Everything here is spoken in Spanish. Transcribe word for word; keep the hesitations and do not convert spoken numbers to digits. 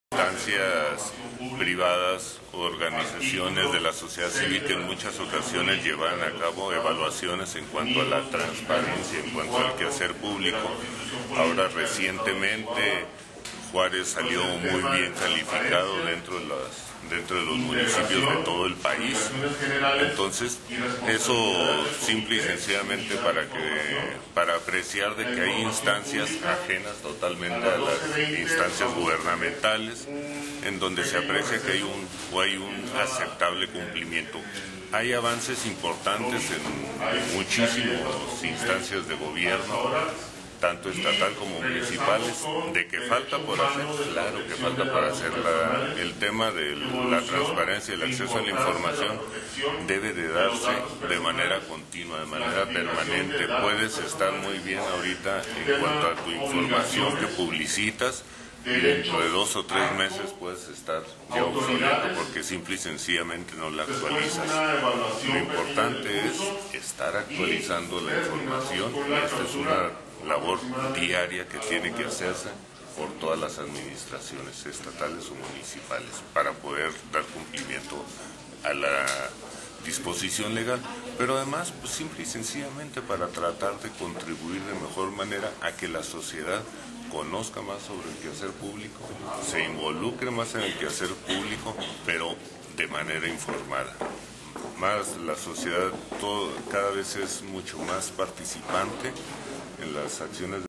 Instancias privadas, organizaciones de la sociedad civil que en muchas ocasiones llevan a cabo evaluaciones en cuanto a la transparencia, en cuanto al quehacer público. Ahora recientemente Juárez salió muy bien calificado dentro de, las, dentro de los municipios de todo el país. Entonces, eso simple y sencillamente para, que, para apreciar de que hay instancias ajenas totalmente a las instancias gubernamentales, en donde se aprecia que hay un, o hay un aceptable cumplimiento. Hay avances importantes en muchísimas instancias de gobierno, tanto estatal como municipales. ¿De que falta por hacer? Claro que falta por hacer. La, el tema de la transparencia y el acceso a la información debe de darse de manera continua, de manera permanente. Puedes estar muy bien ahorita en cuanto a tu información que publicitas, y dentro de dos o tres meses puedes estar ya obsoleto porque simple y sencillamente no la actualizas. Lo importante es estar actualizando la información, y esta es una labor diaria que tiene que hacerse por todas las administraciones estatales o municipales para poder dar cumplimiento a la disposición legal, pero además pues, simple y sencillamente para tratar de contribuir de mejor manera a que la sociedad conozca más sobre el quehacer público, se involucre más en el quehacer público, pero de manera informada. Más la sociedad todo, cada vez es mucho más participante en las acciones de